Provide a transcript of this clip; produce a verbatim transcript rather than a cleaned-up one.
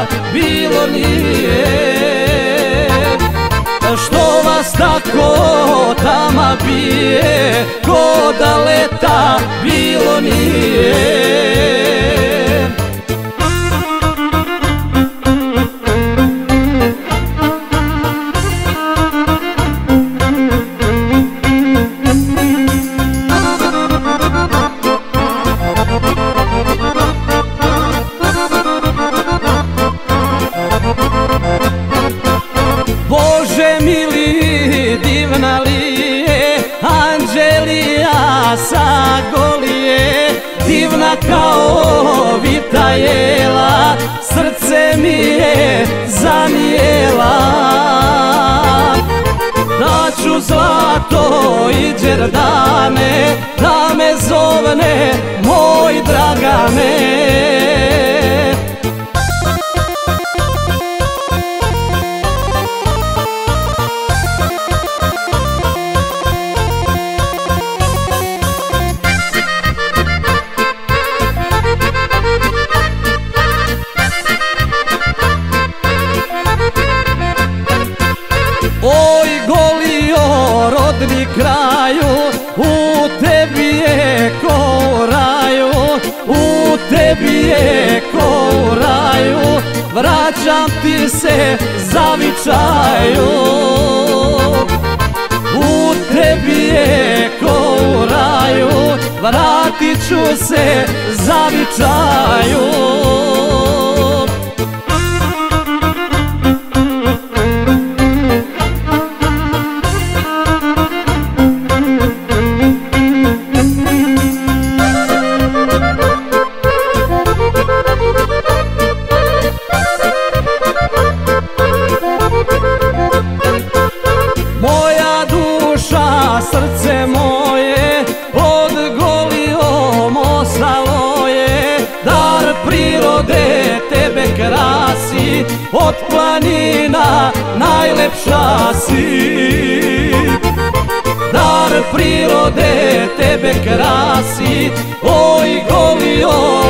bilo nije. Što vas tako tama bije, ko da leta bilo nije. Bože mili, divna li je Anđelija sa Golije, divna kao vita jela, srce mi je zanijela. Daću zlato i đerdane, da me zovne moj Dragane. Oj Golio, rodni kraju, u tebi je ko u raju, u tebi je ko u raju, vraćam ti se zavičaju. U tebi je ko u raju, vratit ću se zavičaju. Moja duša, srce moje, od Golijom ostalo je. Dar prirode tebe krasi, od planina najlepša si. Dar prirode tebe krasi, oj Golio,